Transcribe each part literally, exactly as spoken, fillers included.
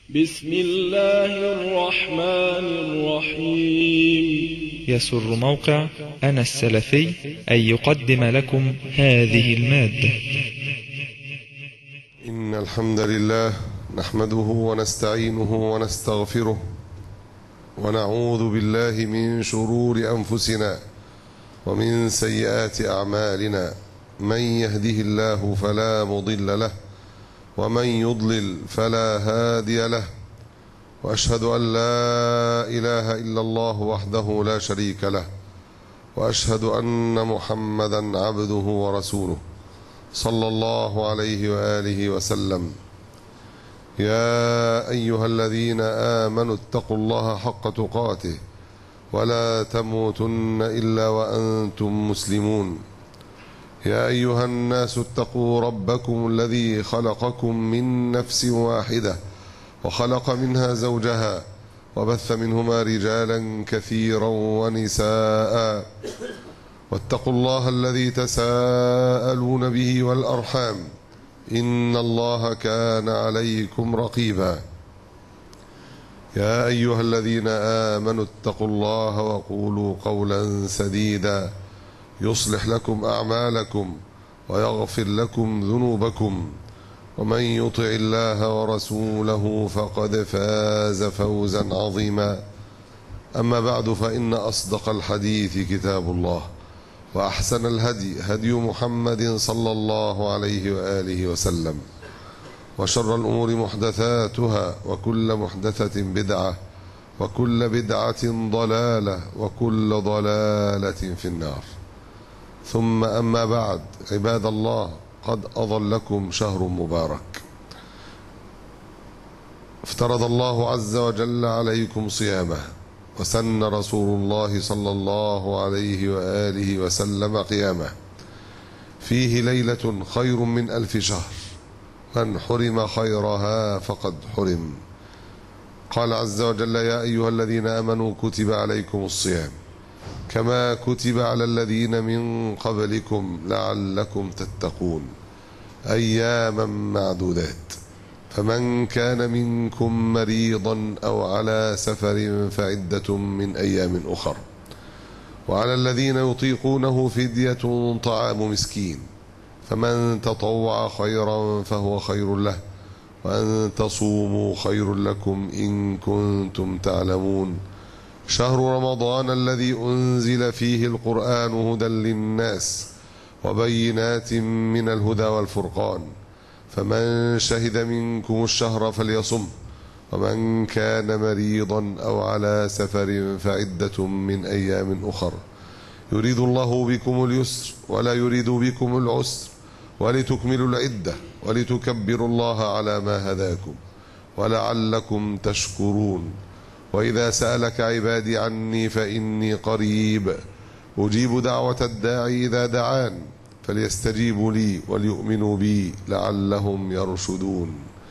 بسم الله الرحمن الرحيم. يسر موقع أنا السلفي أن يقدم لكم هذه المادة. إن الحمد لله نحمده ونستعينه ونستغفره ونعوذ بالله من شرور أنفسنا ومن سيئات أعمالنا. من يهده الله فلا مضل له ومن يضلل فلا هادي له، وأشهد أن لا إله إلا الله وحده لا شريك له، وأشهد أن محمدا عبده ورسوله صلى الله عليه وآله وسلم. يا أيها الذين آمنوا اتقوا الله حق تقاته ولا تموتن إلا وأنتم مسلمون. يا أيها الناس اتقوا ربكم الذي خلقكم من نفس واحدة وخلق منها زوجها وبث منهما رجالا كثيرا ونساء، واتقوا الله الذي تساءلون به والأرحام إن الله كان عليكم رقيبا. يا أيها الذين آمنوا اتقوا الله وقولوا قولا سديدا يصلح لكم أعمالكم ويغفر لكم ذنوبكم، ومن يطع الله ورسوله فقد فاز فوزا عظيما. أما بعد، فإن أصدق الحديث كتاب الله، وأحسن الهدي هدي محمد صلى الله عليه وآله وسلم، وشر الأمور محدثاتها، وكل محدثة بدعة، وكل بدعة ضلالة، وكل ضلالة في النار. ثم أما بعد، عباد الله، قد أظلكم شهر مبارك افترض الله عز وجل عليكم صيامه، وسن رسول الله صلى الله عليه وآله وسلم قيامه. فيه ليلة خير من ألف شهر، من حرم خيرها فقد حرم. قال عز وجل: يا أيها الذين آمنوا كتب عليكم الصيام كما كتب على الذين من قبلكم لعلكم تتقون، أياما معدودات. فمن كان منكم مريضا أو على سفر فعدة من أيام أخر، وعلى الذين يطيقونه فدية طعام مسكين، فمن تطوع خيرا فهو خير له، وأن تصوموا خير لكم إن كنتم تعلمون. شهر رمضان الذي أنزل فيه القرآن هدى للناس وبينات من الهدى والفرقان، فمن شهد منكم الشهر فليصم، ومن كان مريضا أو على سفر فعدة من أيام أخر. يريد الله بكم اليسر ولا يريد بكم العسر، ولتكملوا العدة ولتكبروا الله على ما هداكم ولعلكم تشكرون. وإذا سألك عبادي عني فإني قريب أجيب دعوة الداعي إذا دعان، فليستجيبوا لي وليؤمنوا بي لعلهم يرشدون.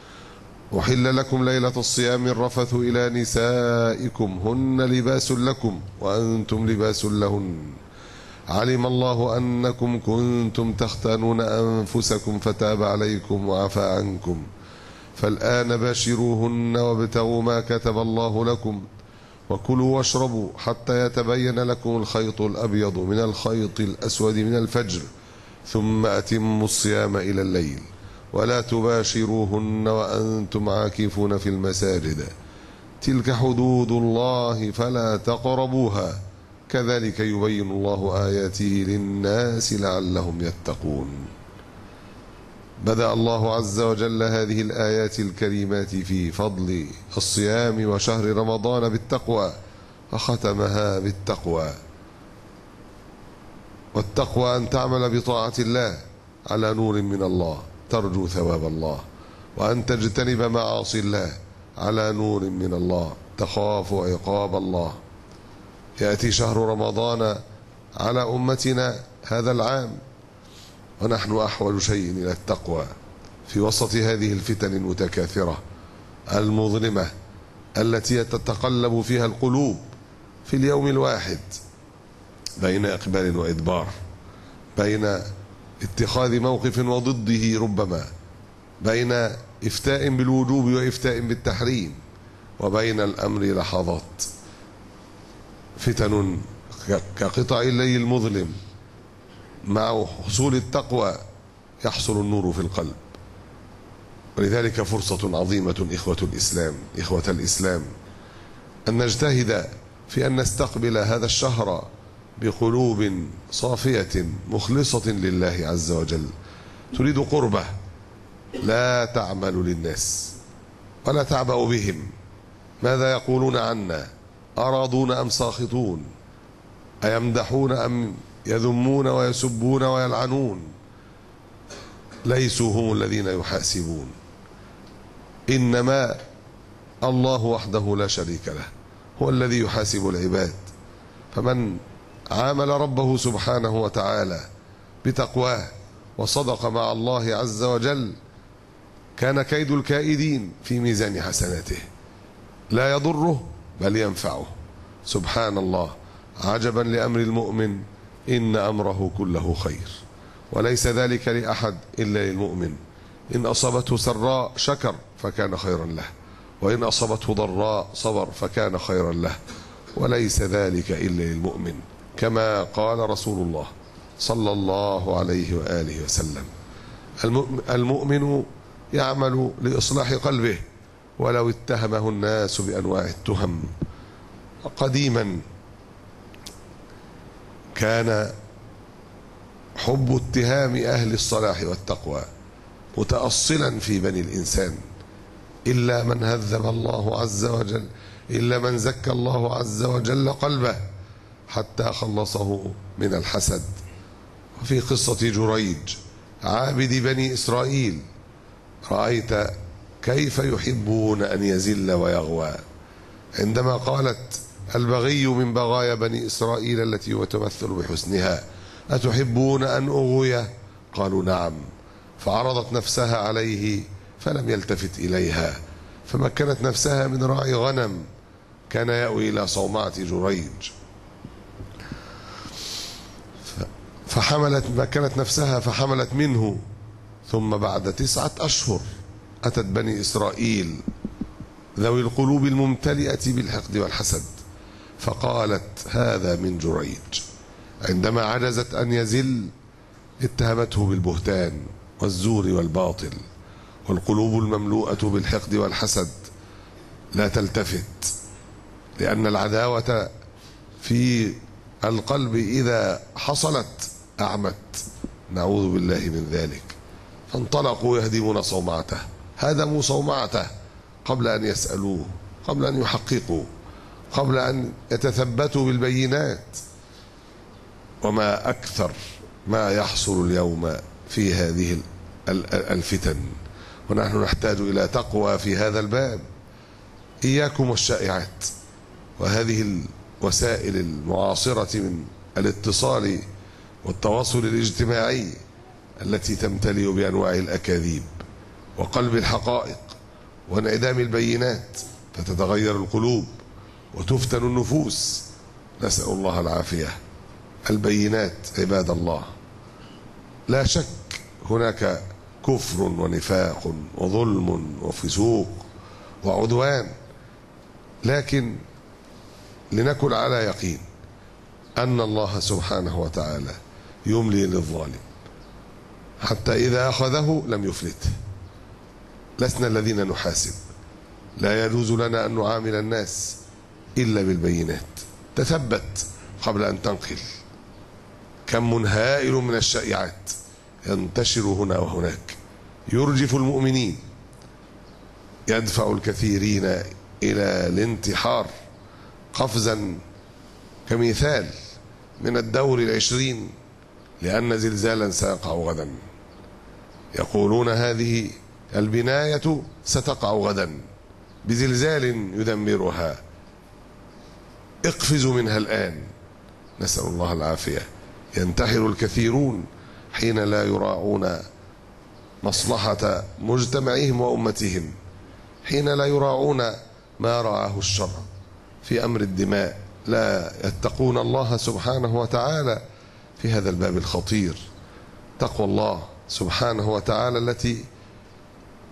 أحل لكم ليلة الصيام الرفث إلى نسائكم هن لباس لكم وأنتم لباس لهن، علم الله أنكم كنتم تختانون أنفسكم فتاب عليكم وعفى عنكم، فالآن باشروهن وابتغوا ما كتب الله لكم، وكلوا واشربوا حتى يتبين لكم الخيط الأبيض من الخيط الأسود من الفجر، ثم أتموا الصيام إلى الليل، ولا تباشروهن وأنتم عاكفون في المساجد، تلك حدود الله فلا تقربوها، كذلك يبين الله آياته للناس لعلهم يتقون. بدأ الله عز وجل هذه الآيات الكريمات في فضل الصيام وشهر رمضان بالتقوى، وختمها بالتقوى. والتقوى أن تعمل بطاعة الله على نور من الله ترجو ثواب الله، وأن تجتنب معاصي الله على نور من الله تخاف عقاب الله. يأتي شهر رمضان على أمتنا هذا العام ونحن أحوج شيء إلى التقوى في وسط هذه الفتن المتكاثرة المظلمة التي تتقلب فيها القلوب في اليوم الواحد بين إقبال وإدبار، بين اتخاذ موقف وضده ربما، بين إفتاء بالوجوب وإفتاء بالتحريم، وبين الأمر لحظات، فتن كقطع الليل المظلم، مع حصول التقوى يحصل النور في القلب. ولذلك فرصة عظيمة إخوة الإسلام إخوة الإسلام أن نجتهد في أن نستقبل هذا الشهر بقلوب صافية مخلصة لله عز وجل، تريد قربه، لا تعمل للناس ولا تعبأ بهم، ماذا يقولون عنا، أراضون أم ساخطون، أيمدحون أم يذمون ويسبون ويلعنون، ليسوا هم الذين يحاسبون، إنما الله وحده لا شريك له هو الذي يحاسب العباد. فمن عامل ربه سبحانه وتعالى بتقواه وصدق مع الله عز وجل كان كيد الكائدين في ميزان حسناته، لا يضره بل ينفعه. سبحان الله، عجبا لأمر المؤمن إن أمره كله خير، وليس ذلك لأحد إلا للمؤمن، إن أصابته سراء شكر فكان خيرا له، وإن أصابته ضراء صبر فكان خيرا له، وليس ذلك إلا للمؤمن، كما قال رسول الله صلى الله عليه وآله وسلم: المؤمن يعمل لإصلاح قلبه ولو اتهمه الناس بأنواع التهم. قديما كان حب اتهام أهل الصلاح والتقوى متأصلا في بني الإنسان، إلا من هذب الله عز وجل إلا من زكى الله عز وجل قلبه حتى خلصه من الحسد. وفي قصة جريج عابد بني إسرائيل رأيت كيف يحبون أن يزل ويغوى، عندما قالت: البغي من بغايا بني إسرائيل التي يتمثل بحسنها، أتحبون أن أغوي؟ قالوا: نعم. فعرضت نفسها عليه فلم يلتفت إليها، فمكنت نفسها من راعي غنم كان يأوي إلى صومعة جريج، فحملت مكنت نفسها فحملت منه. ثم بعد تسعة أشهر أتت بني إسرائيل ذوي القلوب الممتلئة بالحقد والحسد فقالت: هذا من جريج. عندما عجزت أن يزل اتهمته بالبهتان والزور والباطل. والقلوب المملوءة بالحقد والحسد لا تلتفت، لأن العداوة في القلب إذا حصلت أعمت، نعوذ بالله من ذلك. فانطلقوا يهدمون صومعته، هدموا صومعته قبل أن يسألوه، قبل أن يحققوا، قبل أن يتثبتوا بالبينات. وما أكثر ما يحصل اليوم في هذه الفتن، ونحن نحتاج إلى تقوى في هذا الباب. إياكم والشائعات وهذه الوسائل المعاصرة من الاتصال والتواصل الاجتماعي التي تمتلئ بأنواع الأكاذيب وقلب الحقائق وانعدام البينات، فتتغير القلوب وتفتن النفوس، نسأل الله العافية. البينات عباد الله، لا شك هناك كفر ونفاق وظلم وفسوق وعدوان، لكن لنكن على يقين أن الله سبحانه وتعالى يملي للظالم حتى إذا أخذه لم يفلته. لسنا الذين نحاسب، لا يجوز لنا أن نعامل الناس إلا بالبينات. تثبت قبل أن تنقل. كم هائل من الشائعات ينتشر هنا وهناك، يرجف المؤمنين، يدفع الكثيرين إلى الانتحار. قفزا كمثال من الدور العشرين لأن زلزالا سيقع غدا، يقولون هذه البناية ستقع غدا بزلزال يدمرها، اقفزوا منها الآن، نسأل الله العافية. ينتحر الكثيرون حين لا يراعون مصلحة مجتمعهم وأمتهم، حين لا يراعون ما رعاه الشرع في أمر الدماء، لا يتقون الله سبحانه وتعالى في هذا الباب الخطير. تقوى الله سبحانه وتعالى التي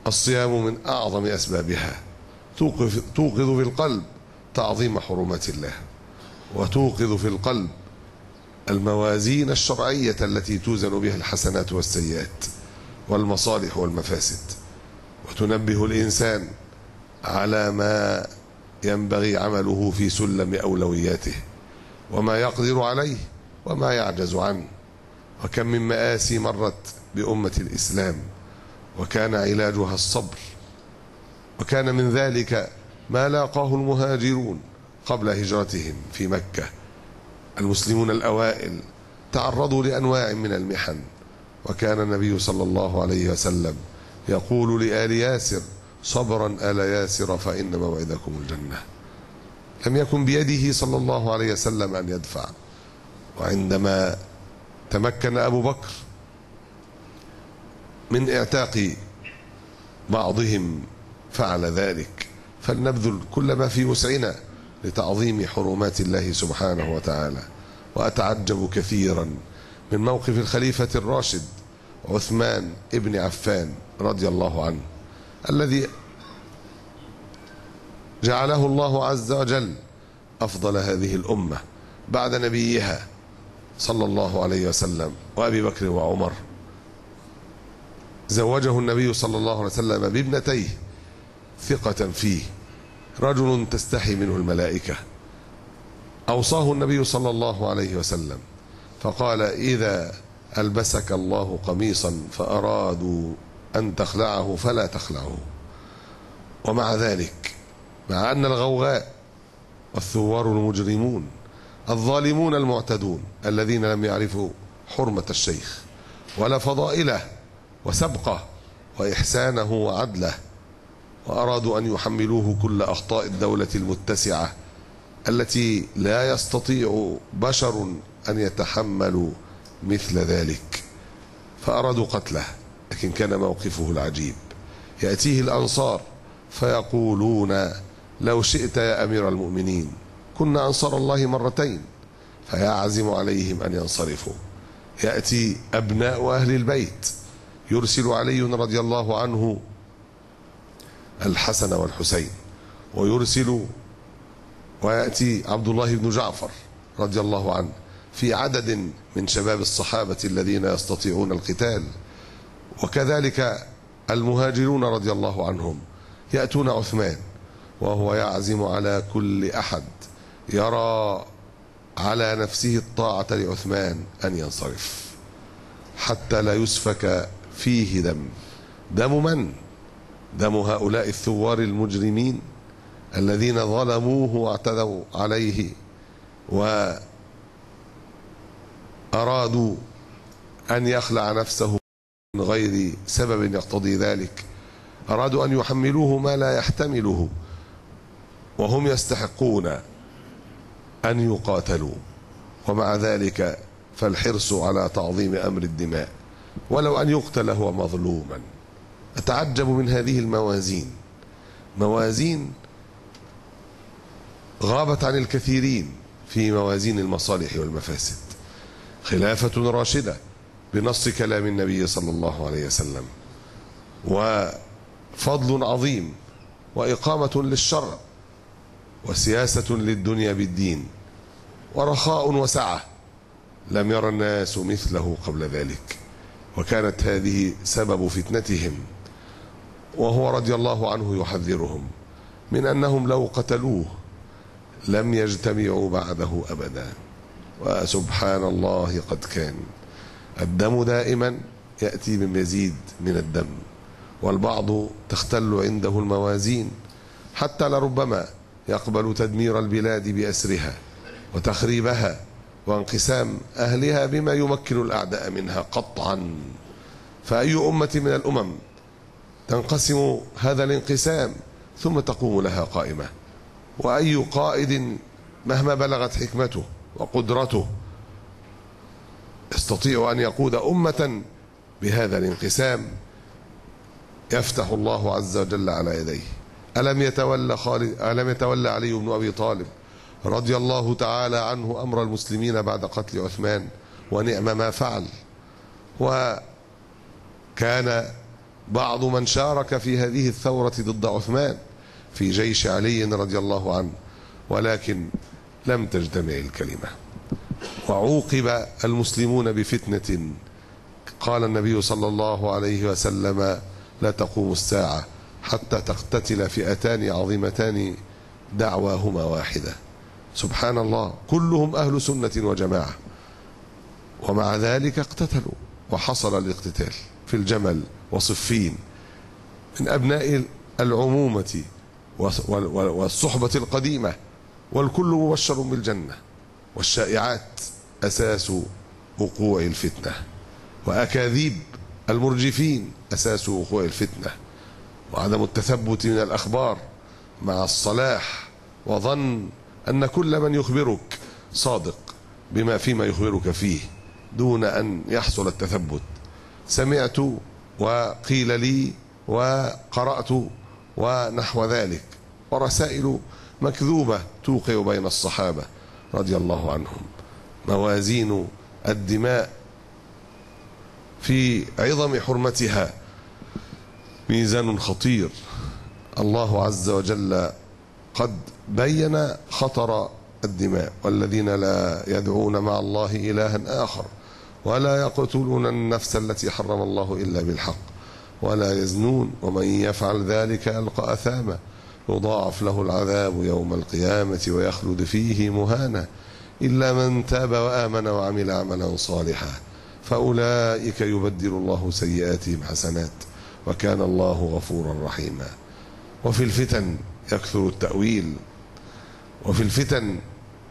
الصيام من أعظم أسبابها، توقظ, توقظ في القلب تعظيم حرمات الله، وتوقظ في القلب الموازين الشرعية التي توزن بها الحسنات والسيئات والمصالح والمفاسد، وتنبه الإنسان على ما ينبغي عمله في سلم أولوياته، وما يقدر عليه وما يعجز عنه. وكم من مآسي مرت بأمة الإسلام وكان علاجها الصبر، وكان من ذلك ما لاقاه المهاجرون قبل هجرتهم في مكة. المسلمون الأوائل تعرضوا لأنواع من المحن، وكان النبي صلى الله عليه وسلم يقول لآل ياسر: صبرا آل ياسر فإن موعدكم الجنة. لم يكن بيده صلى الله عليه وسلم أن يدفع، وعندما تمكن أبو بكر من اعتاق بعضهم فعل ذلك. فلنبذل كل ما في وسعنا لتعظيم حرمات الله سبحانه وتعالى. وأتعجب كثيرا من موقف الخليفة الراشد عثمان ابن عفان رضي الله عنه، الذي جعله الله عز وجل أفضل هذه الأمة بعد نبيها صلى الله عليه وسلم وأبي بكر وعمر. زوجه النبي صلى الله عليه وسلم بابنتيه ثقة فيه، رجل تستحي منه الملائكة. أوصاه النبي صلى الله عليه وسلم فقال: إذا ألبسك الله قميصا فأرادوا أن تخلعه فلا تخلعه. ومع ذلك، مع أن الغوغاء والثوار المجرمون الظالمون المعتدون الذين لم يعرفوا حرمة الشيخ ولا فضائله وسبقه وإحسانه وعدله، وأرادوا أن يحملوه كل أخطاء الدولة المتسعة التي لا يستطيع بشر أن يتحملوا مثل ذلك، فأرادوا قتله. لكن كان موقفه العجيب: يأتيه الأنصار فيقولون: لو شئت يا أمير المؤمنين كنا أنصار الله مرتين، فيعزم عليهم أن ينصرفوا. يأتي أبناء أهل البيت، يرسل علي رضي الله عنه الحسن والحسين، ويرسل ويأتي عبد الله بن جعفر رضي الله عنه في عدد من شباب الصحابة الذين يستطيعون القتال، وكذلك المهاجرون رضي الله عنهم يأتون عثمان، وهو يعزم على كل أحد يرى على نفسه الطاعة لعثمان أن ينصرف حتى لا يسفك فيه دم. دم من؟ دم هؤلاء الثوار المجرمين الذين ظلموه واعتدوا عليه وأرادوا أن يخلع نفسه من غير سبب يقتضي ذلك. أرادوا أن يحملوه ما لا يحتمله، وهم يستحقون أن يقاتلوا. ومع ذلك فالحرص على تعظيم أمر الدماء ولو أن يقتل هو مظلوما. أتعجب من هذه الموازين، موازين غابت عن الكثيرين في موازين المصالح والمفاسد. خلافة راشدة بنص كلام النبي صلى الله عليه وسلم، وفضل عظيم، وإقامة للشرع، وسياسة للدنيا بالدين، ورخاء وسعة لم يرى الناس مثله قبل ذلك. وكانت هذه سبب فتنتهم، وهو رضي الله عنه يحذرهم من أنهم لو قتلوه لم يجتمعوا بعده أبدا. وسبحان الله قد كان. الدم دائما يأتي بمزيد من الدم، والبعض تختل عنده الموازين حتى لربما يقبل تدمير البلاد بأسرها وتخريبها وانقسام أهلها بما يمكن الأعداء منها قطعا. فأي أمة من الأمم تنقسم هذا الانقسام ثم تقوم لها قائمة؟ وأي قائد مهما بلغت حكمته وقدرته يستطيع أن يقود أمة بهذا الانقسام؟ يفتح الله عز وجل على يديه. ألم يتولى خالد ألم يتولى علي بن أبي طالب رضي الله تعالى عنه أمر المسلمين بعد قتل عثمان، ونعم ما فعل. وكان بعض من شارك في هذه الثورة ضد عثمان في جيش علي رضي الله عنه، ولكن لم تجتمع الكلمة، وعوقب المسلمون بفتنة. قال النبي صلى الله عليه وسلم: لا تقوم الساعة حتى تقتتل فئتان عظيمتان دعواهما واحدة. سبحان الله، كلهم أهل سنة وجماعة، ومع ذلك اقتتلوا، وحصل الاقتتال في الجمل وصفين من أبناء العمومة والصحبة القديمة، والكل مبشر بالجنة، والشائعات أساس وقوع الفتنة، وأكاذيب المرجفين أساس وقوع الفتنة، وعدم التثبت من الأخبار مع الصلاح، وظن أن كل من يخبرك صادق بما فيما يخبرك فيه دون أن يحصل التثبت. سمعت وقيل لي وقرأت ونحو ذلك، ورسائل مكذوبة توقع بين الصحابة رضي الله عنهم. موازين الدماء في عظم حرمتها ميزان خطير. الله عز وجل قد بين خطر الدماء: والذين لا يدعون مع الله إلها آخر ولا يقتلون النفس التي حرم الله إلا بالحق ولا يزنون ومن يفعل ذلك يلقى أثاما يضاعف له العذاب يوم القيامة ويخلد فيه مهانا إلا من تاب وآمن وعمل عملا صالحا فأولئك يبدل الله سيئاتهم حسنات وكان الله غفورا رحيما. وفي الفتن يكثر التأويل، وفي الفتن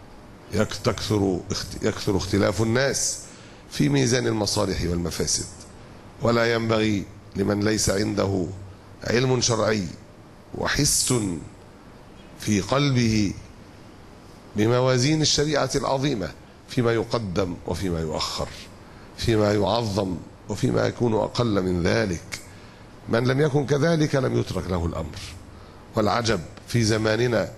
يكثر يكثر اختلاف الناس في ميزان المصالح والمفاسد، ولا ينبغي لمن ليس عنده علم شرعي وحس في قلبه بموازين الشريعة العظيمة فيما يقدم وفيما يؤخر، فيما يعظم وفيما يكون أقل من ذلك. من لم يكن كذلك لم يترك له الأمر. والعجب في زماننا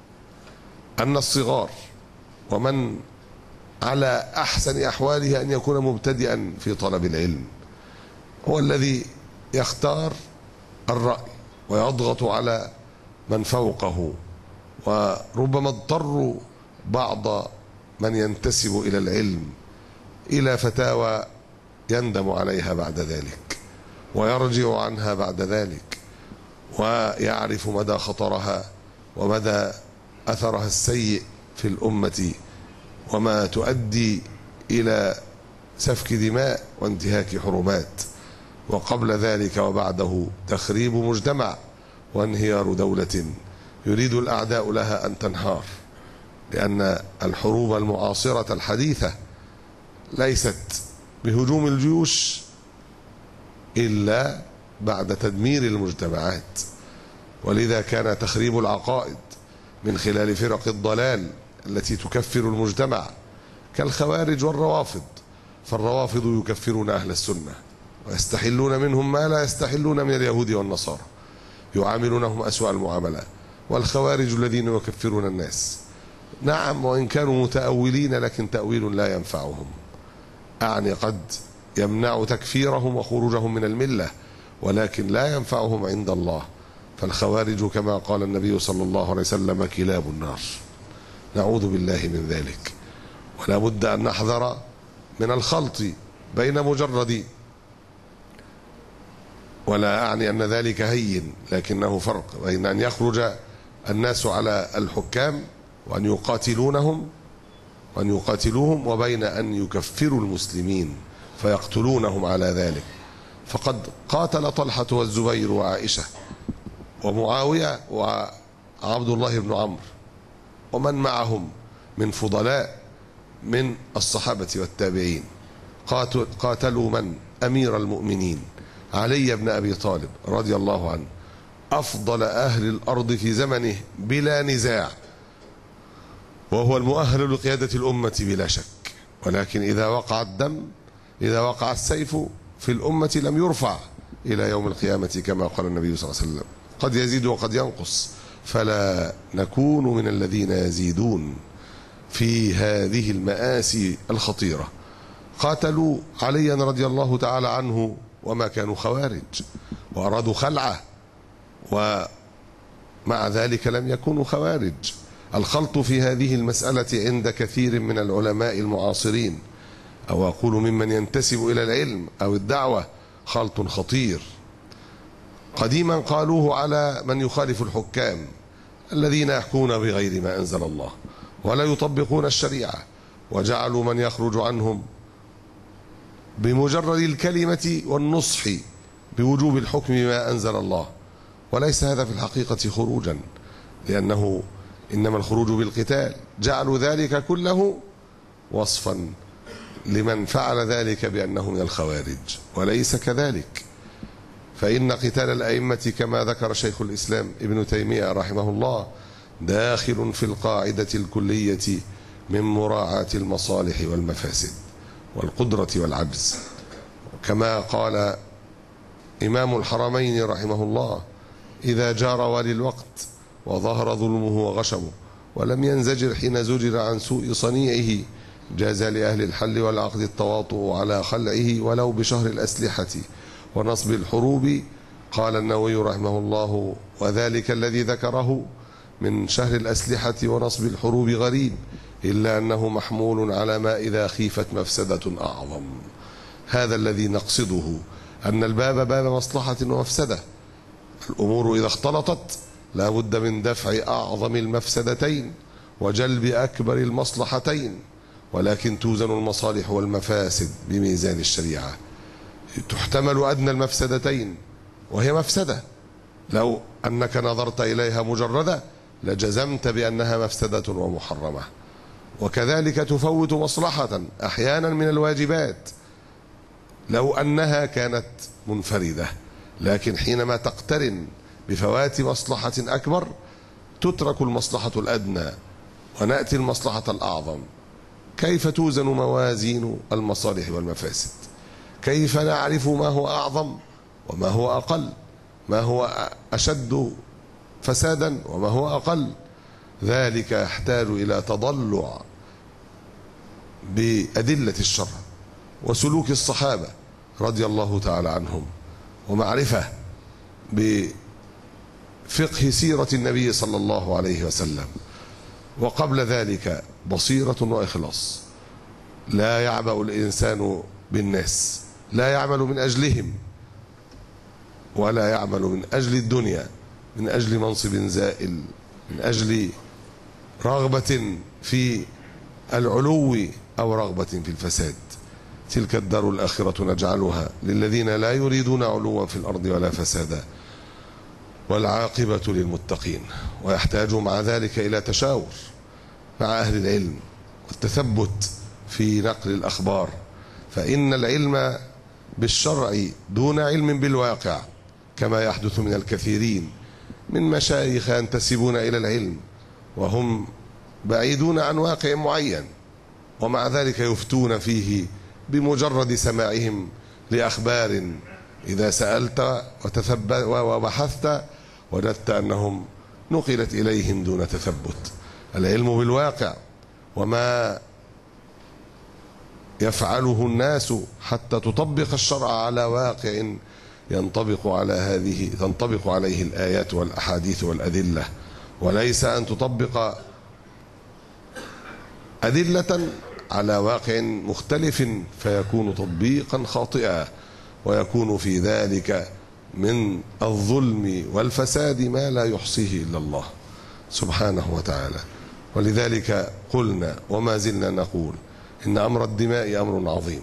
أن الصغار ومن على أحسن أحواله أن يكون مبتدئا في طلب العلم هو الذي يختار الرأي ويضغط على من فوقه، وربما اضطر بعض من ينتسب إلى العلم إلى فتاوى يندم عليها بعد ذلك ويرجع عنها بعد ذلك، ويعرف مدى خطرها ومدى أثرها السيء في الأمة وما تؤدي إلى سفك دماء وانتهاك حرمات، وقبل ذلك وبعده تخريب مجتمع وانهيار دولة يريد الأعداء لها أن تنهار، لأن الحروب المعاصرة الحديثة ليست بهجوم الجيوش إلا بعد تدمير المجتمعات. ولذا كان تخريب العقائد من خلال فرق الضلال التي تكفر المجتمع كالخوارج والروافض، فالروافض يكفرون أهل السنة ويستحلون منهم ما لا يستحلون من اليهود والنصارى، يعاملونهم أسوأ المعاملة. والخوارج الذين يكفرون الناس، نعم وإن كانوا متأولين لكن تأويل لا ينفعهم، أعني قد يمنع تكفيرهم وخروجهم من الملة ولكن لا ينفعهم عند الله. فالخوارج كما قال النبي صلى الله عليه وسلم كلاب النار، نعوذ بالله من ذلك. ولا بد أن نحذر من الخلط بين مجرد، ولا أعني أن ذلك هين، لكنه فرق بين أن يخرج الناس على الحكام وأن يقاتلونهم وأن يقاتلوهم وبين أن يكفروا المسلمين فيقتلونهم على ذلك. فقد قاتل طلحة والزبير وعائشة ومعاوية وعبد الله بن عمرو ومن معهم من فضلاء من الصحابة والتابعين، قاتلوا من؟ أمير المؤمنين علي بن أبي طالب رضي الله عنه، أفضل أهل الأرض في زمنه بلا نزاع، وهو المؤهل لقيادة الأمة بلا شك. ولكن إذا وقع الدم، إذا وقع السيف في الأمة لم يرفع إلى يوم القيامة كما قال النبي صلى الله عليه وسلم، قد يزيد وقد ينقص، فلا نكون من الذين يزيدون في هذه المآسي الخطيرة. قاتلوا عليا رضي الله تعالى عنه وما كانوا خوارج، وأرادوا خلعه، ومع ذلك لم يكونوا خوارج. الخلط في هذه المسألة عند كثير من العلماء المعاصرين، أو أقول ممن ينتسب إلى العلم أو الدعوة، خلط خطير. قديما قالوه على من يخالف الحكام الذين يحكمون بغير ما أنزل الله ولا يطبقون الشريعة، وجعلوا من يخرج عنهم بمجرد الكلمة والنصح بوجوب الحكم بما أنزل الله، وليس هذا في الحقيقة خروجا، لأنه إنما الخروج بالقتال. جعلوا ذلك كله وصفا لمن فعل ذلك بأنه من الخوارج، وليس كذلك. فإن قتال الأئمة كما ذكر شيخ الإسلام ابن تيمية رحمه الله داخل في القاعدة الكلية من مراعاة المصالح والمفاسد والقدرة والعجز، كما قال إمام الحرمين رحمه الله: إذا جار والي الوقت وظهر ظلمه وغشمه ولم ينزجر حين زجر عن سوء صنيعه، جاز لأهل الحل والعقد التواطؤ على خلعه ولو بشهر الأسلحة ونصب الحروب. قال النووي رحمه الله: وذلك الذي ذكره من شهر الأسلحة ونصب الحروب غريب، إلا أنه محمول على ما إذا خيفت مفسدة أعظم. هذا الذي نقصده، أن الباب باب مصلحة ومفسدة. الأمور إذا اختلطت لا بد من دفع أعظم المفسدتين وجلب أكبر المصلحتين، ولكن توزن المصالح والمفاسد بميزان الشريعة. تحتمل أدنى المفسدتين وهي مفسدة، لو أنك نظرت إليها مجردة لجزمت بأنها مفسدة ومحرمة. وكذلك تفوت مصلحة أحيانا من الواجبات لو أنها كانت منفردة، لكن حينما تقترن بفوات مصلحة أكبر تترك المصلحة الأدنى ونأتي المصلحة الأعظم. كيف توزن موازين المصالح والمفاسد؟ كيف نعرف ما هو أعظم وما هو أقل، ما هو أشد فسادا وما هو أقل؟ ذلك يحتاج إلى تضلع بأدلة الشرع وسلوك الصحابة رضي الله تعالى عنهم، ومعرفة بفقه سيرة النبي صلى الله عليه وسلم، وقبل ذلك بصيرة وإخلاص. لا يعبأ الإنسان بالناس، لا يعمل من أجلهم ولا يعمل من أجل الدنيا، من أجل منصب زائل، من أجل رغبة في العلو أو رغبة في الفساد. تلك الدار الآخرة نجعلها للذين لا يريدون علوا في الأرض ولا فسادا، والعاقبة للمتقين. ويحتاج مع ذلك إلى تشاور مع أهل العلم والتثبت في نقل الأخبار، فإن العلم بالشرع دون علم بالواقع، كما يحدث من الكثيرين من مشايخ ينتسبون إلى العلم وهم بعيدون عن واقع معين، ومع ذلك يفتون فيه بمجرد سماعهم لأخبار. إذا سألت وتثبت وبحثت وجدت أنهم نقلت إليهم دون تثبت. العلم بالواقع وما يفعله الناس حتى تطبق الشرع على واقع ينطبق على هذه تنطبق عليه الآيات والأحاديث والأدلة، وليس أن تطبق أدلة على واقع مختلف فيكون تطبيقا خاطئا، ويكون في ذلك من الظلم والفساد ما لا يحصيه إلا الله سبحانه وتعالى. ولذلك قلنا وما زلنا نقول إن أمر الدماء أمر عظيم.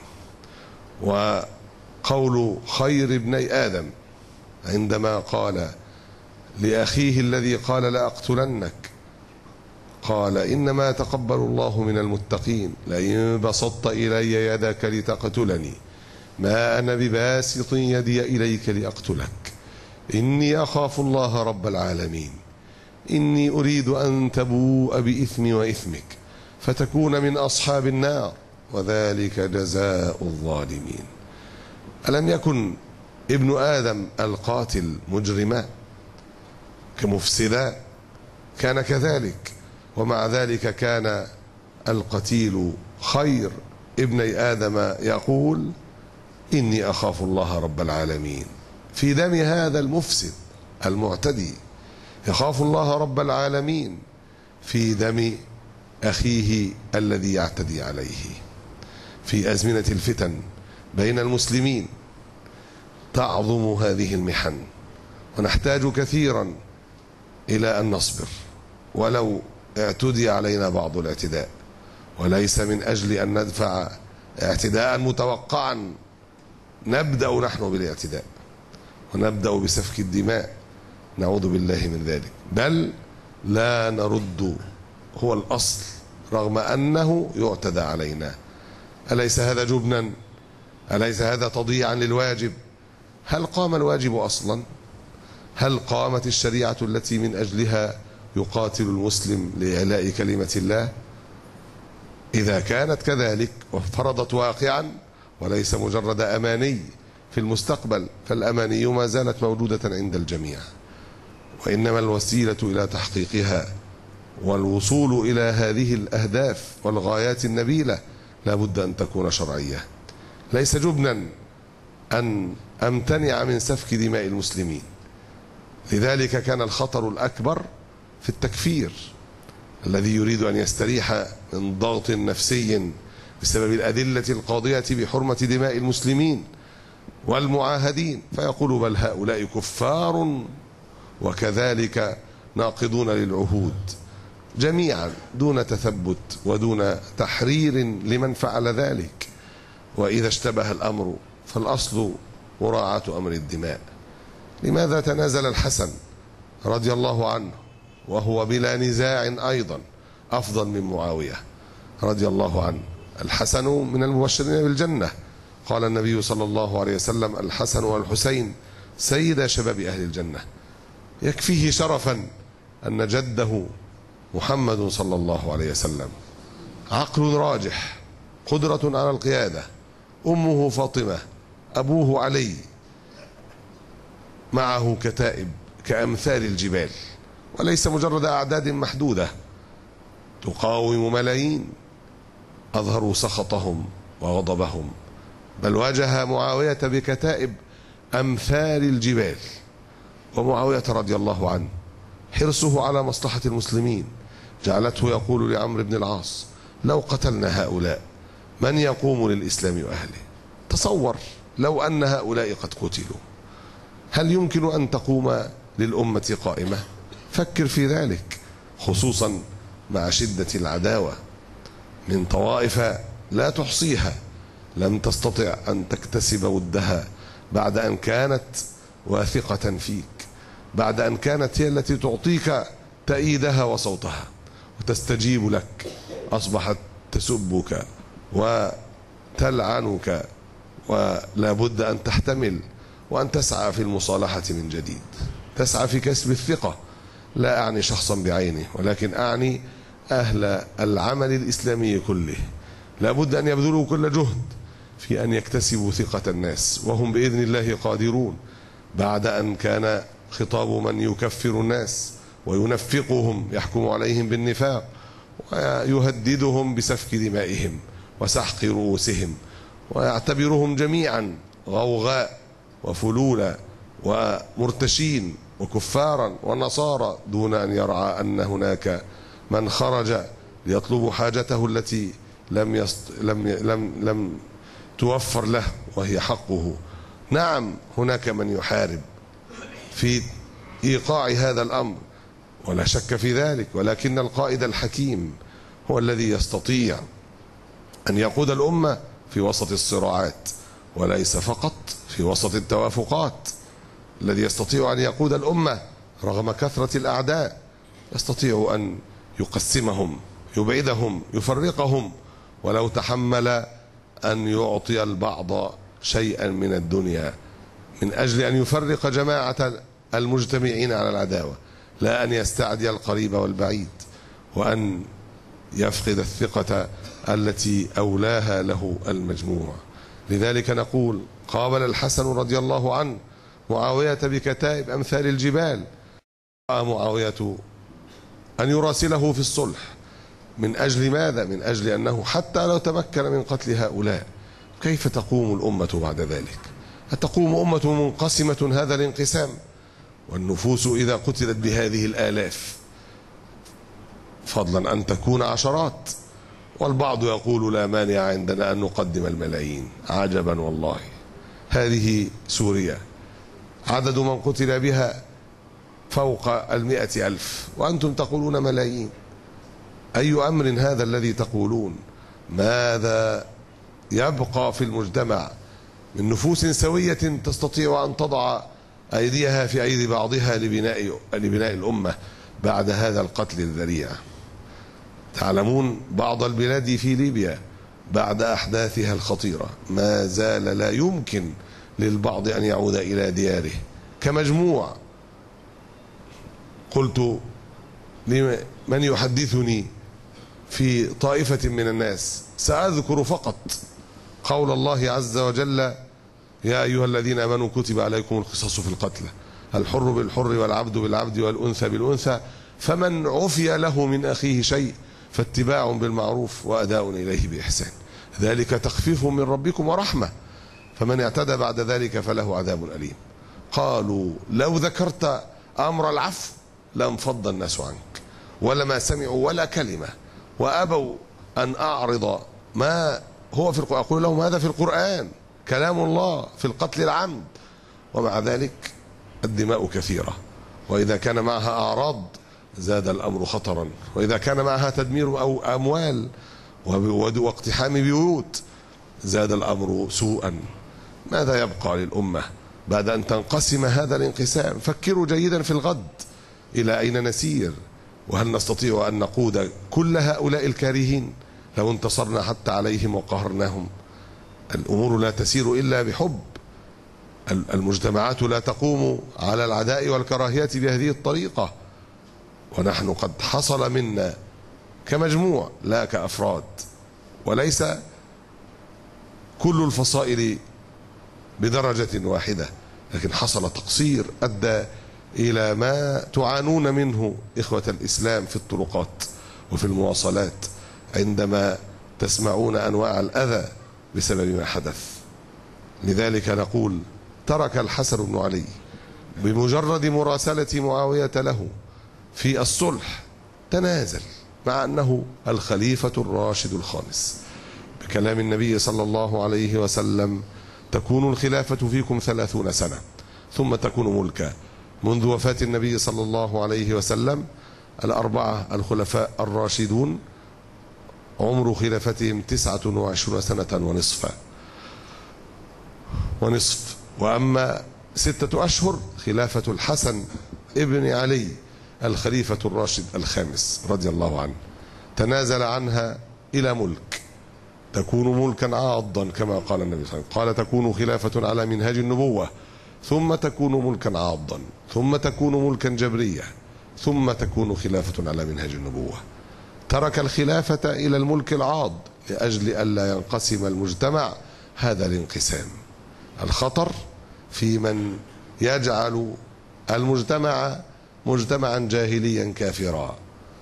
وقول خير ابني آدم عندما قال لأخيه الذي قال لأقتلنك، قال إنما تقبل الله من المتقين، لئن بسطت إلي يدك لتقتلني ما أنا بباسط يدي إليك لأقتلك، إني أخاف الله رب العالمين، إني أريد أن تبوء بإثمي وإثمك فتكون من أصحاب النار وذلك جزاء الظالمين. ألم يكن ابن آدم القاتل مجرما كمفسدا؟ كان كذلك، ومع ذلك كان القتيل خير ابني آدم يقول إني أخاف الله رب العالمين، في دم هذا المفسد المعتدي، يخاف الله رب العالمين في دم أخيه الذي يعتدي عليه. في أزمنة الفتن بين المسلمين تعظم هذه المحن، ونحتاج كثيرا إلى أن نصبر ولو اعتدي علينا بعض الاعتداء، وليس من أجل أن ندفع اعتداء متوقعا نبدأ نحن بالاعتداء ونبدأ بسفك الدماء، نعوذ بالله من ذلك، بل لا نرد، هو الأصل رغم أنه يعتدى علينا. أليس هذا جبنا؟ أليس هذا تضييعا للواجب؟ هل قام الواجب أصلا؟ هل قامت الشريعة التي من أجلها يقاتل المسلم لإعلاء كلمة الله؟ إذا كانت كذلك وفرضت واقعا وليس مجرد أماني في المستقبل، فالأماني ما زالت موجودة عند الجميع، وإنما الوسيلة إلى تحقيقها والوصول إلى هذه الأهداف والغايات النبيلة لا بد أن تكون شرعية. ليس جبنا أن أمتنع من سفك دماء المسلمين، لذلك كان الخطر الأكبر في التكفير الذي يريد أن يستريح من ضغط نفسي بسبب الأدلة القاضية بحرمة دماء المسلمين والمعاهدين، فيقول بل هؤلاء كفار وكذلك ناقضون للعهود جميعا دون تثبت ودون تحرير لمن فعل ذلك. وإذا اشتبه الأمر فالأصل مراعاة أمر الدماء. لماذا تنازل الحسن رضي الله عنه وهو بلا نزاع أيضا أفضل من معاوية رضي الله عنه؟ الحسن من المبشرين بالجنة، قال النبي صلى الله عليه وسلم الحسن والحسين سيدا شباب أهل الجنة. يكفيه شرفا أن جده محمد صلى الله عليه وسلم عقل راجح، قدرة على القيادة، أمه فاطمة، أبوه علي، معه كتائب كأمثال الجبال، وليس مجرد أعداد محدودة تقاوم ملايين أظهروا سخطهم وغضبهم، بل واجه معاوية بكتائب أمثال الجبال. ومعاوية رضي الله عنه حرصه على مصلحة المسلمين جعلته يقول لعمرو بن العاص لو قتلنا هؤلاء من يقوم للإسلام وأهله؟ تصور لو أن هؤلاء قد قتلوا هل يمكن أن تقوم للأمة قائمة؟ فكر في ذلك، خصوصا مع شدة العداوة من طوائف لا تحصيها لم تستطع أن تكتسب ودها بعد أن كانت واثقة فيك، بعد أن كانت هي التي تعطيك تأييدها وصوتها وتستجيب لك، أصبحت تسبك وتلعنك، ولا بد أن تحتمل وأن تسعى في المصالحة من جديد، تسعى في كسب الثقة. لا أعني شخصا بعينه ولكن أعني أهل العمل الإسلامي كله، لا بد أن يبذلوا كل جهد في أن يكتسبوا ثقة الناس، وهم بإذن الله قادرون، بعد أن كان خطاب من يكفر الناس وينفقهم يحكم عليهم بالنفاق ويهددهم بسفك دمائهم وسحق رؤوسهم ويعتبرهم جميعا غوغاء وفلولا ومرتشين وكفارا ونصارى، دون أن يرعى أن هناك من خرج ليطلب حاجته التي لم يست... لم لم لم توفر له وهي حقه. نعم هناك من يحارب في إيقاع هذا الأمر ولا شك في ذلك، ولكن القائد الحكيم هو الذي يستطيع أن يقود الأمة في وسط الصراعات وليس فقط في وسط التوافقات. الذي يستطيع أن يقود الأمة رغم كثرة الأعداء يستطيع أن يقسمهم، يبعدهم، يفرقهم، ولو تحمل أن يعطي البعض شيئا من الدنيا من أجل أن يفرق جماعة المجتمعين على العداوة، لا أن يستعدي القريب والبعيد وأن يفقد الثقة التي أولاها له المجموع. لذلك نقول قابل الحسن رضي الله عنه معاوية بكتائب أمثال الجبال، معاوية أن يراسله في الصلح من أجل ماذا؟ من أجل أنه حتى لو تمكن من قتل هؤلاء كيف تقوم الأمة بعد ذلك؟ هتقوم أمة منقسمة هذا الانقسام، والنفوس إذا قتلت بهذه الآلاف فضلا أن تكون عشرات، والبعض يقول لا مانع عندنا أن نقدم الملايين. عجبا والله، هذه سوريا عدد من قتل بها فوق المئة ألف وأنتم تقولون ملايين. أي أمر هذا الذي تقولون؟ ماذا يبقى في المجتمع من نفوس سوية تستطيع أن تضع أيديها في أيدي بعضها لبناء لبناء الأمة بعد هذا القتل الذريع؟ تعلمون بعض البلاد في ليبيا بعد أحداثها الخطيرة ما زال لا يمكن للبعض أن يعود إلى دياره كمجموع. قلت لمن يحدثني في طائفة من الناس سأذكر فقط قول الله عز وجل: يا أيها الذين آمنوا كتب عليكم القصاص في القتلى، الحر بالحر والعبد بالعبد والأنثى بالأنثى، فمن عفي له من أخيه شيء فاتباع بالمعروف وأداء إليه بإحسان، ذلك تخفيف من ربكم ورحمة، فمن اعتدى بعد ذلك فله عذاب أليم. قالوا لو ذكرت أمر العفو لانفض الناس عنك ولما سمعوا ولا كلمة وأبوا أن أعرض ما هو في القرآن. أقول لهم هذا في القرآن كلام الله في القتل العمد، ومع ذلك الدماء كثيرة، وإذا كان معها أعراض زاد الأمر خطرا، وإذا كان معها تدمير أو أموال واقتحام بيوت زاد الأمر سوءا. ماذا يبقى للأمة بعد أن تنقسم هذا الانقسام؟ فكروا جيدا في الغد، إلى أين نسير؟ وهل نستطيع أن نقود كل هؤلاء الكارهين لو انتصرنا حتى عليهم وقهرناهم؟ الأمور لا تسير إلا بحب. المجتمعات لا تقوم على العداء والكراهية بهذه الطريقة، ونحن قد حصل منا كمجموع لا كأفراد، وليس كل الفصائل بدرجة واحدة، لكن حصل تقصير أدى إلى ما تعانون منه إخوة الإسلام في الطرقات وفي المواصلات عندما تسمعون أنواع الأذى بسبب ما حدث. لذلك نقول: ترك الحسن بن علي بمجرد مراسلة معاوية له في الصلح تنازل، مع أنه الخليفة الراشد الخامس، بكلام النبي صلى الله عليه وسلم: تكون الخلافة فيكم ثلاثون سنة ثم تكون ملكا. منذ وفاة النبي صلى الله عليه وسلم الأربعة الخلفاء الراشدون عمر خلافتهم تسعة وعشرون سنة ونصفا ونصف وأما ستة أشهر خلافة الحسن ابن علي الخليفة الراشد الخامس رضي الله عنه، تنازل عنها إلى ملك، تكون ملكا عاضا كما قال النبي صلى الله عليه وسلم، قال: تكون خلافة على منهاج النبوة، ثم تكون ملكا عاضا، ثم تكون ملكا جبرية، ثم تكون خلافة على منهاج النبوة. ترك الخلافة إلى الملك العاض لأجل ألا ينقسم المجتمع هذا الانقسام. الخطر في من يجعل المجتمع مجتمعا جاهليا كافرا،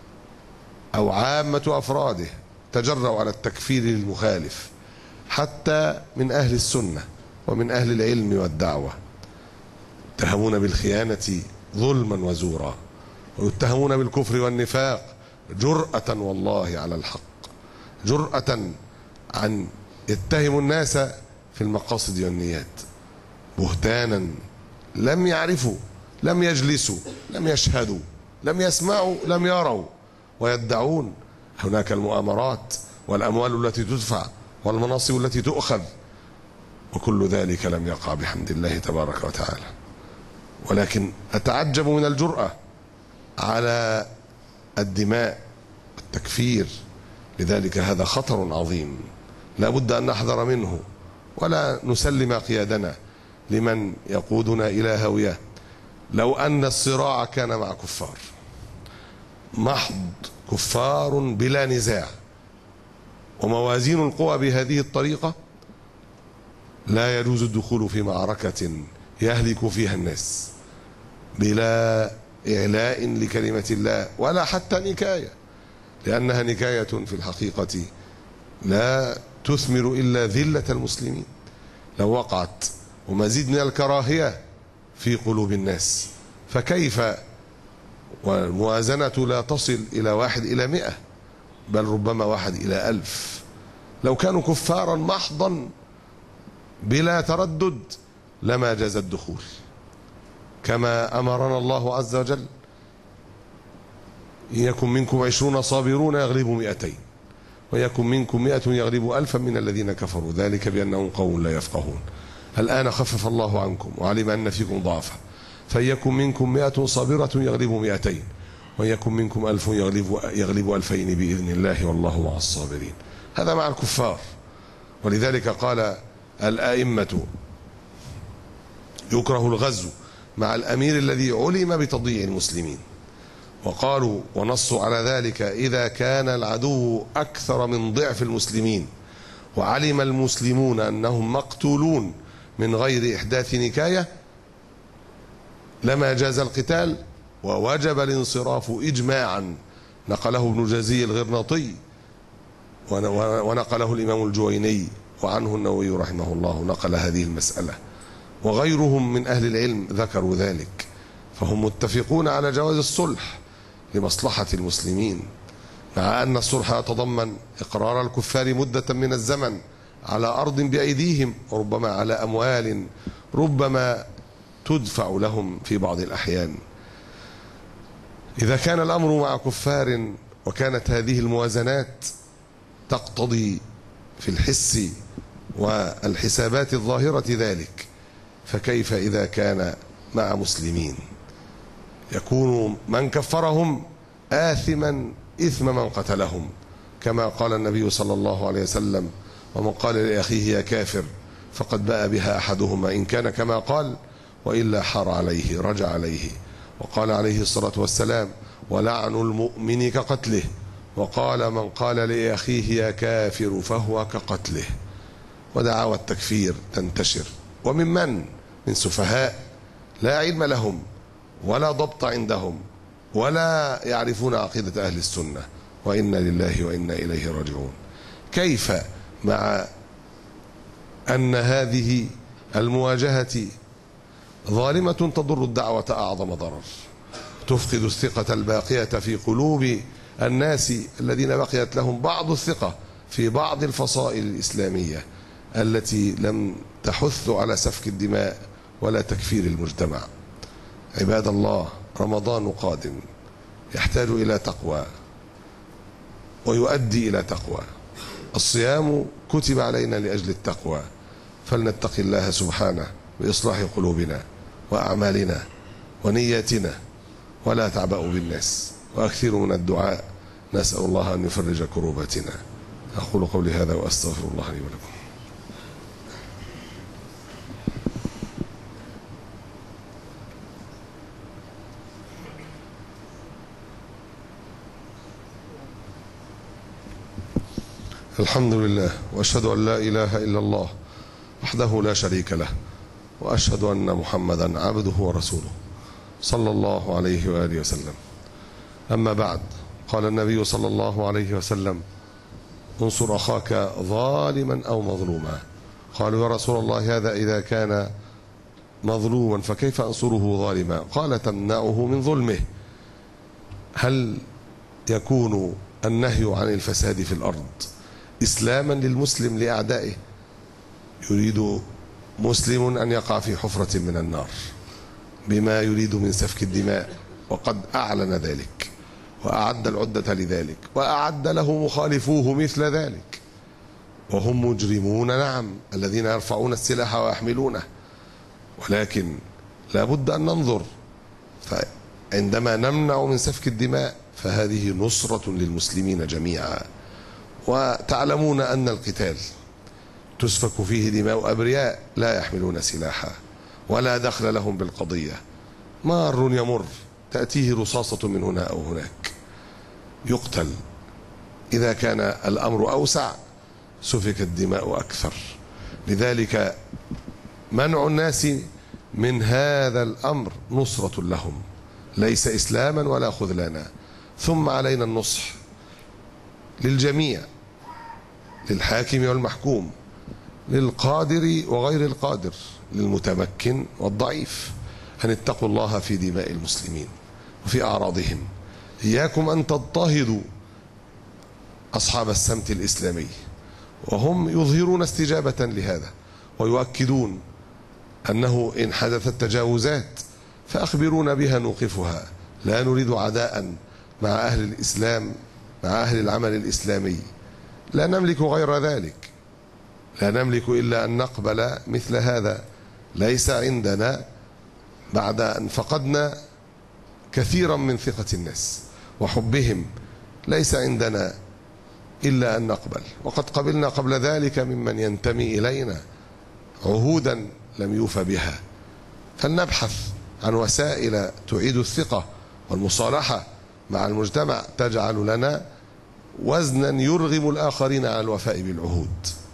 أو عامة أفراده تجرؤوا على التكفير للمخالف، حتى من أهل السنة ومن أهل العلم والدعوة، يتهمون بالخيانة ظلما وزورا، ويتهمون بالكفر والنفاق جرأة والله على الحق، جرأة عن يتهم الناس في المقاصد والنيات، بهتانا لم يعرفوا، لم يجلسوا، لم يشهدوا، لم يسمعوا، لم يروا، ويدعون هناك المؤامرات والأموال التي تدفع والمناصب التي تؤخذ، وكل ذلك لم يقع بحمد الله تبارك وتعالى. ولكن أتعجب من الجرأة على الدماء والتكفير. لذلك هذا خطر عظيم لا بد أن نحذر منه، ولا نسلم قيادنا لمن يقودنا إلى هوية. لو أن الصراع كان مع كفار محض، كفار بلا نزاع، وموازين القوى بهذه الطريقة، لا يجوز الدخول في معركة يهلك فيها الناس بلا إعلاء لكلمة الله، ولا حتى نكاية، لأنها نكاية في الحقيقة لا تثمر إلا ذلة المسلمين. لو وقعت ومزيد من الكراهية في قلوب الناس. فكيف والموازنة لا تصل إلى واحد إلى مئة، بل ربما واحد إلى ألف. لو كانوا كفارا محضا بلا تردد لما جاز الدخول، كما أمرنا الله عز وجل: إن يكن منكم عشرون صابرون يغلبوا مئتين ويكن منكم مئة يغلبوا ألفا من الذين كفروا ذلك بأنهم قوم لا يفقهون. الآن خفف الله عنكم وعلم أن فيكم ضعفا، فيكن منكم مئة صابرة يغلبوا مئتين ويكن منكم ألف يغلبوا يغلب ألفين بإذن الله والله مع الصابرين. هذا مع الكفار. ولذلك قال الأئمة: يكره الغزو مع الأمير الذي علم بتضييع المسلمين. وقالوا ونصوا على ذلك: إذا كان العدو أكثر من ضعف المسلمين وعلم المسلمون أنهم مقتولون من غير إحداث نكاية لما جاز القتال ووجب الانصراف إجماعا. نقله ابن جزي الغرناطي ونقله الإمام الجويني، وعنه النووي رحمه الله نقل هذه المسألة، وغيرهم من أهل العلم ذكروا ذلك. فهم متفقون على جواز الصلح لمصلحة المسلمين، مع أن الصلح يتضمن إقرار الكفار مدة من الزمن على أرض بأيديهم، وربما على أموال ربما تدفع لهم في بعض الأحيان. إذا كان الأمر مع كفار وكانت هذه الموازنات تقتضي في الحس والحسابات الظاهرة ذلك، فكيف إذا كان مع مسلمين؟ يكون من كفرهم آثما إثم من قتلهم، كما قال النبي صلى الله عليه وسلم: ومن قال لأخيه يا كافر فقد باء بها أحدهما إن كان كما قال وإلا حار عليه رجع عليه. وقال عليه الصلاة والسلام: ولعن المؤمن كقتله. وقال: من قال لأخيه يا كافر فهو كقتله. ودعاوى التكفير تنتشر، ومن من؟ من سفهاء لا علم لهم ولا ضبط عندهم ولا يعرفون عقيدة أهل السنة، وإنا لله وإنا إليه راجعون. كيف مع أن هذه المواجهة ظالمة تضر الدعوة أعظم ضرر، تفقد الثقة الباقية في قلوب الناس الذين بقيت لهم بعض الثقة في بعض الفصائل الإسلامية التي لم تحث على سفك الدماء ولا تكفير المجتمع. عباد الله، رمضان قادم يحتاج إلى تقوى ويؤدي إلى تقوى. الصيام كتب علينا لأجل التقوى، فلنتق الله سبحانه بإصلاح قلوبنا وأعمالنا ونياتنا، ولا تعبأوا بالناس، وأكثروا من الدعاء. نسأل الله أن يفرج كروباتنا. أقول قولي هذا وأستغفر الله لي ولكم. الحمد لله، وأشهد أن لا إله إلا الله وحده لا شريك له، وأشهد أن محمدا عبده ورسوله صلى الله عليه وآله وسلم. أما بعد، قال النبي صلى الله عليه وسلم: انصر أخاك ظالما أو مظلوما. قالوا: يا رسول الله، هذا إذا كان مظلوما فكيف أنصره ظالما؟ قال: تمنعه من ظلمه. هل يكون النهي عن الفساد في الأرض إسلاما للمسلم لأعدائه؟ يريد مسلم أن يقع في حفرة من النار بما يريد من سفك الدماء، وقد أعلن ذلك وأعد العدة لذلك، وأعد له مخالفوه مثل ذلك، وهم مجرمون نعم، الذين يرفعون السلاح ويحملونه. ولكن لا بد أن ننظر، فعندما نمنع من سفك الدماء فهذه نصرة للمسلمين جميعا. وتعلمون أن القتال تسفك فيه دماء أبرياء لا يحملون سلاحا ولا دخل لهم بالقضية. مار يمر تأتيه رصاصة من هنا أو هناك يقتل. إذا كان الأمر أوسع سفك الدماء أكثر. لذلك منع الناس من هذا الأمر نصرة لهم، ليس إسلاما ولا خذلانا. ثم علينا النصح للجميع، للحاكم والمحكوم. للقادر وغير القادر، للمتمكن والضعيف، أن اتقوا الله في دماء المسلمين وفي أعراضهم. إياكم أن تضطهدوا أصحاب السمت الإسلامي، وهم يظهرون استجابة لهذا ويؤكدون أنه إن حدثت تجاوزات فأخبرونا بها نوقفها، لا نريد عداء مع أهل الإسلام، مع أهل العمل الإسلامي، لا نملك غير ذلك، لا نملك إلا أن نقبل مثل هذا. ليس عندنا بعد أن فقدنا كثيرا من ثقة الناس وحبهم، ليس عندنا إلا أن نقبل، وقد قبلنا قبل ذلك ممن ينتمي إلينا عهودا لم يوفى بها. فلنبحث عن وسائل تعيد الثقة والمصالحة مع المجتمع، تجعل لنا وزنا يرغم الآخرين على الوفاء بالعهود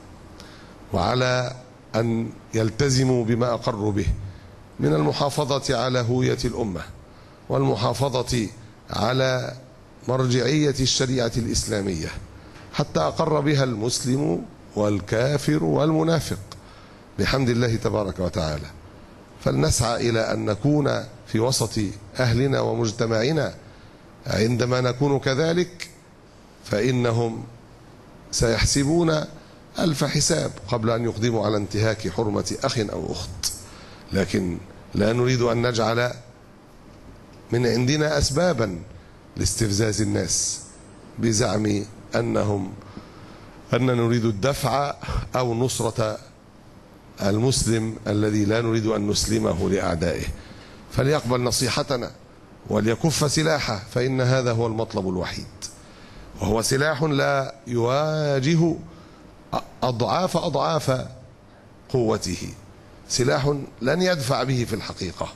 وعلى أن يلتزموا بما أقروا به من المحافظة على هوية الأمة والمحافظة على مرجعية الشريعة الإسلامية حتى أقر بها المسلم والكافر والمنافق بحمد الله تبارك وتعالى. فلنسعى إلى أن نكون في وسط أهلنا ومجتمعنا. عندما نكون كذلك فإنهم سيحسبون ألف حساب قبل أن يقدموا على انتهاك حرمة أخ أو أخت، لكن لا نريد أن نجعل من عندنا أسبابا لاستفزاز الناس بزعم أنهم أن نريد الدفع أو نصرة المسلم الذي لا نريد أن نسلمه لأعدائه. فليقبل نصيحتنا وليكف سلاحه، فإن هذا هو المطلب الوحيد، وهو سلاح لا يواجه أضعاف أضعاف قوته، سلاح لن يدفع به في الحقيقة،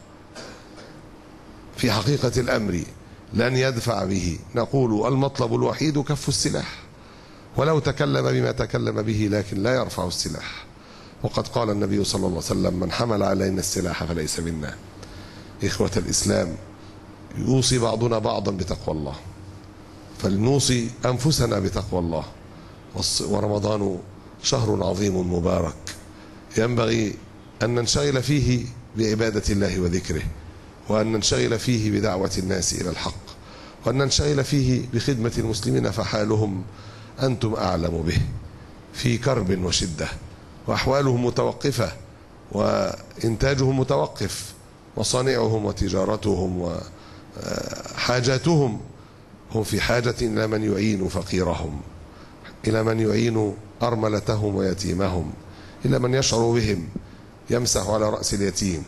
في حقيقة الأمر لن يدفع به. نقول المطلب الوحيد كف السلاح، ولو تكلم بما تكلم به لكن لا يرفع السلاح. وقد قال النبي صلى الله عليه وسلم: من حمل علينا السلاح فليس منا. إخوة الإسلام، يوصي بعضنا بعضا بتقوى الله، فلنوصي أنفسنا بتقوى الله. ورمضان شهر عظيم مبارك، ينبغي أن ننشغل فيه بعبادة الله وذكره، وأن ننشغل فيه بدعوة الناس إلى الحق، وأن ننشغل فيه بخدمة المسلمين، فحالهم أنتم أعلم به، في كرب وشدة، وأحوالهم متوقفة وإنتاجهم متوقف، مصانعهم وتجارتهم وحاجاتهم، هم في حاجة إلى من يعين فقيرهم، إلى من يعين أرملتهم ويتيمهم، إلى من يشعر بهم، يمسح على رأس اليتيم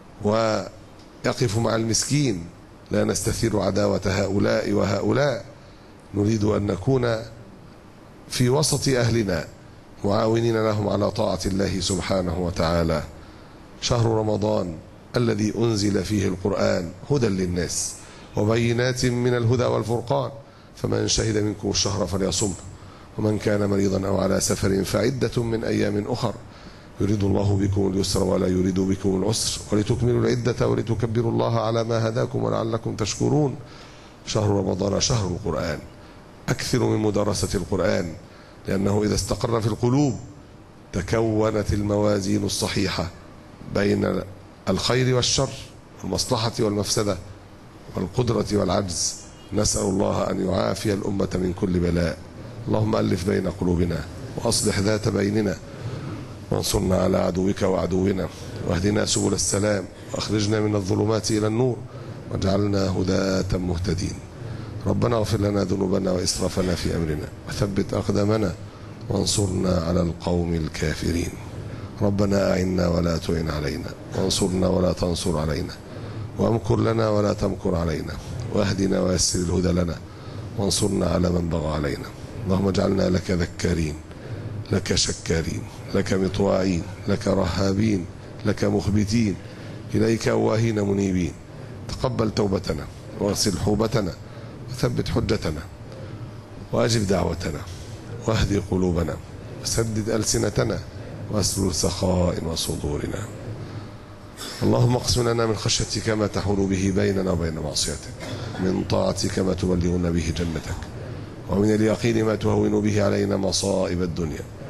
ويقف مع المسكين. لا نستثير عداوة هؤلاء وهؤلاء، نريد أن نكون في وسط أهلنا معاونين لهم على طاعة الله سبحانه وتعالى. شهر رمضان الذي أنزل فيه القرآن هدى للناس وبينات من الهدى والفرقان، فمن شهد منكم الشهر فليصمه، ومن كان مريضا أو على سفر فعدة من أيام أخر، يريد الله بكم اليسر ولا يريد بكم العسر، ولتكملوا العدة ولتكبروا الله على ما هداكم ولعلكم تشكرون. شهر رمضان شهر القرآن، أكثر من مدارسة القرآن، لأنه إذا استقر في القلوب تكونت الموازين الصحيحة بين الخير والشر، والمصلحة والمفسدة، والقدرة والعجز. نسأل الله أن يعافي الأمة من كل بلاء. اللهم ألف بين قلوبنا وأصلح ذات بيننا، وانصرنا على عدوك وعدونا، واهدنا سبل السلام، وأخرجنا من الظلمات إلى النور، واجعلنا هداة مهتدين. ربنا اغفر لنا ذنوبنا وإسرافنا في أمرنا، وثبت أقدامنا، وانصرنا على القوم الكافرين. ربنا أعنا ولا تعن علينا، وانصرنا ولا تنصر علينا، وامكر لنا ولا تمكر علينا، واهدنا ويسر الهدى لنا، وانصرنا على من بغى علينا. اللهم اجعلنا لك ذكارين، لك شكارين، لك مطواعين، لك رهابين، لك مخبتين، إليك أواهين منيبين. تقبل توبتنا، واغسل حوبتنا، وثبت حجتنا، وأجب دعوتنا، واهدي قلوبنا، وسدد ألسنتنا، واسلل سخائم صدورنا. اللهم اقسم لنا من خشيتك ما تحول به بيننا وبين معصيتك، من طاعتك ما تبلغنا به جنتك، ومن اليقين ما تهون به علينا مصائب الدنيا،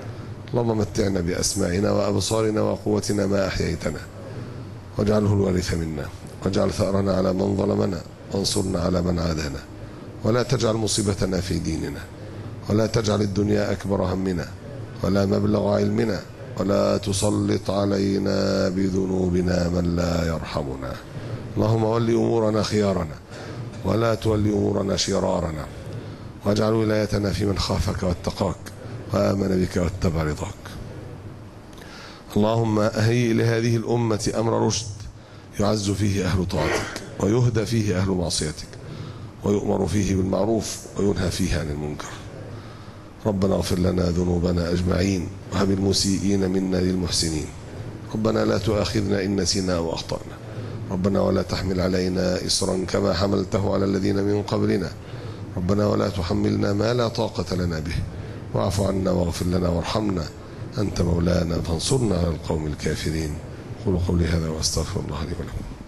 اللهم متعنا بأسماعنا وأبصارنا وقوتنا ما أحييتنا، واجعله الوارث منا، واجعل ثأرنا على من ظلمنا، وانصرنا على من عادانا، ولا تجعل مصيبتنا في ديننا، ولا تجعل الدنيا أكبر همنا ولا مبلغ علمنا، ولا تسلط علينا بذنوبنا من لا يرحمنا. اللهم ول أمورنا خيارنا، ولا تول أمورنا شرارنا، واجعل ولايتنا في من خافك واتقاك وآمن بك واتبع رضاك. اللهم أهيئ لهذه الأمة أمر رشد يعز فيه أهل طاعتك، ويهدى فيه أهل معصيتك، ويؤمر فيه بالمعروف وينهى فيه عن المنكر. ربنا اغفر لنا ذنوبنا أجمعين، وهب المسيئين منا للمحسنين. ربنا لا تؤاخذنا إن نسينا أو أخطأنا. ربنا ولا تحمل علينا إصرا كما حملته على الذين من قبلنا. ربنا ولا تحملنا ما لا طاقة لنا به، واعف عنا واغفر لنا وارحمنا، أنت مولانا فانصرنا على القوم الكافرين. قولوا قولي هذا واستغفر الله لي ولكم.